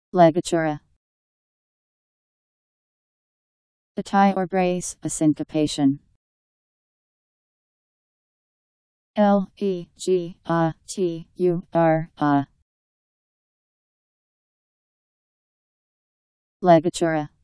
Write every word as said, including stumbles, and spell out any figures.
Ligatura. A tie or brace, a syncopation. L E G A T U R A. Ligatura.